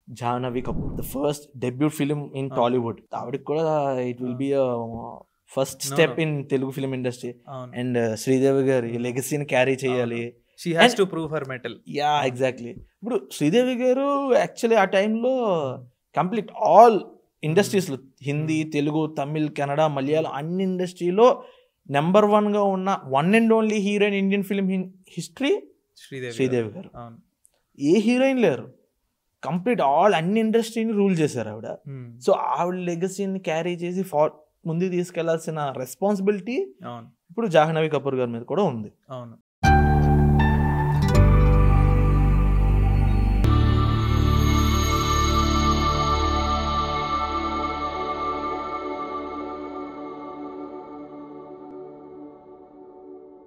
Jahnavi Kapoor, the first debut film in Tollywood. ఆవిడకి కూడా it will be first step in Telugu film industry. And Sridevi గారి లెగసీని carry చేయాలి. She has to prove her mettle. Yeah exactly. ఇప్పుడు Sridevi garu actually ఆ టైంలో complete all ఇండస్ట్రీస్లో హిందీ, తెలుగు, తమిళ్, కన్నడ, మలయాళం అన్ని ఇండస్ట్రీలో నెంబర్ 1గా ఉన్న one and only heroine Indian film history Sridevi garu. ఏ హీరోయిన్ లేరు. కంప్లీట్ ఆల్ అన్ని ఇండస్ట్రీని రూల్ చేశారు ఆవిడ. సో ఆవిడ లెగసీని క్యారీ చేసి ముందుకు తీసుకెళ్లాల్సిన రెస్పాన్సిబిలిటీ ఇప్పుడు జాహ్నవి కపూర్ గారి మీద కూడా ఉంది. అవును.